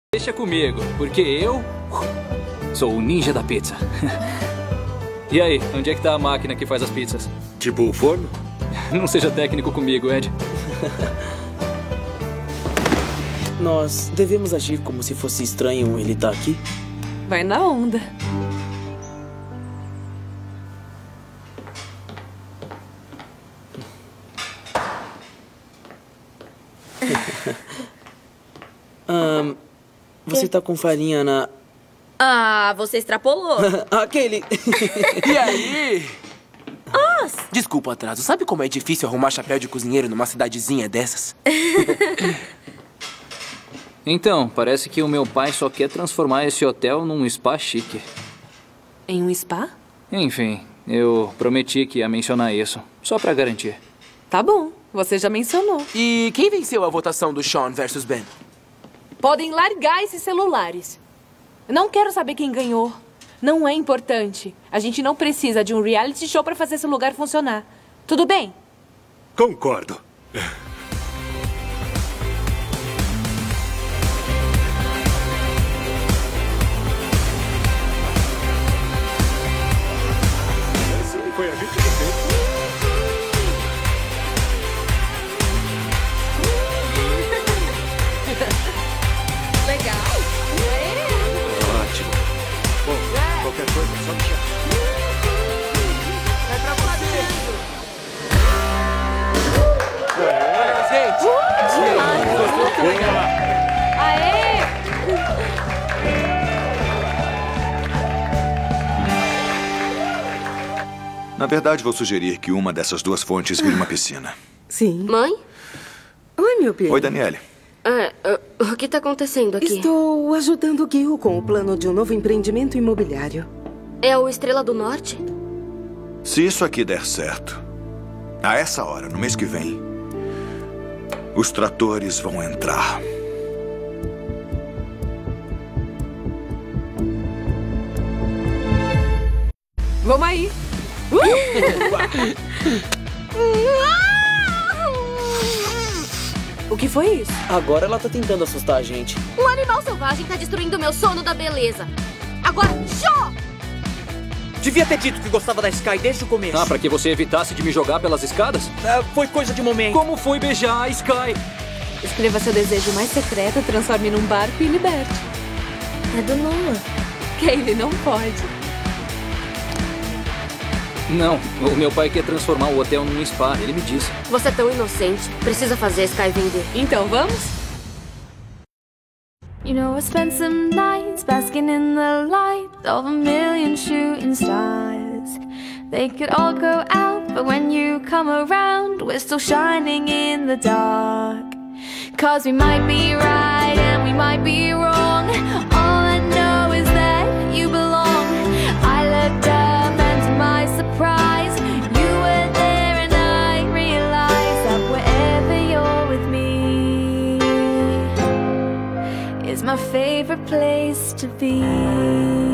Deixa comigo, porque eu sou o ninja da pizza. E aí, onde é que tá a máquina que faz as pizzas? Tipo o forno? Não seja técnico comigo, Ed. Nós devemos agir como se fosse estranho ele estar aqui? Vai na onda. Você tá com farinha na... Ah, você extrapolou. Aquele... E aí? Desculpa o atraso. Sabe como é difícil arrumar chapéu de cozinheiro numa cidadezinha dessas? Então, parece que o meu pai só quer transformar esse hotel num spa chique. Em um spa? Enfim, eu prometi que ia mencionar isso, só pra garantir. Tá bom, você já mencionou. E quem venceu a votação do Sean versus Ben? Podem largar esses celulares. Não quero saber quem ganhou. Não é importante. A gente não precisa de um reality show pra fazer esse lugar funcionar. Tudo bem? Concordo. Sim, foi a gente que fez. Legal. Ótimo. Bom, qualquer coisa, só me chamar. É pra você! Gente! Aê! Na verdade, vou sugerir que uma dessas duas fontes vire uma piscina. Sim. Mãe? Oi, meu bem. Oi, Daniele. O que tá acontecendo aqui? Estou ajudando o Gil com o plano de um novo empreendimento imobiliário. É o Estrela do Norte? Se isso aqui der certo, a essa hora, no mês que vem, os tratores vão entrar. Vamos aí. O que foi isso? Agora ela tá tentando assustar a gente. Um animal selvagem tá destruindo meu sono da beleza. Agora, show! Devia ter dito que gostava da Sky desde o começo. Ah, pra que você evitasse de me jogar pelas escadas? Foi coisa de momento. Como foi beijar a Sky? Escreva seu desejo mais secreto, transforme num barco e liberte. É do Noah. Kaylee não pode. Não, o meu pai quer transformar o hotel num spa, ele me disse. Você é tão inocente. Precisa fazer a Sky vender. Então, vamos? You know, I spent some nights basking in the light of a million shooting stars. They could all go out, but when you come around, we're still shining in the dark. 'Cause we might be right and we might be wrong. All I know is that you belong. I looked up and to my surprise, you were there and I realized that wherever you're with me is my favorite place to be.